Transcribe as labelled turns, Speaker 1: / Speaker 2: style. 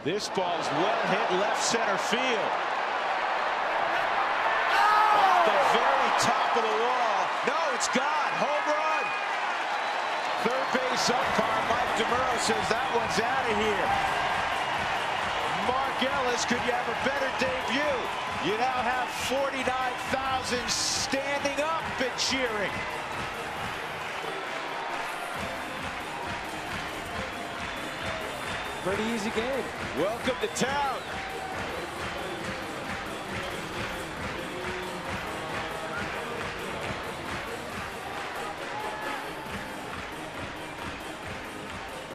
Speaker 1: This ball's well hit left center field. Off the very top of the wall. No, it's gone. Home run. Third base umpire Mike DeMuro says that one's out of here. Mark Ellis, could you have a better debut? You now have 49,000 standing up and cheering.
Speaker 2: Pretty easy game.
Speaker 1: Welcome to town.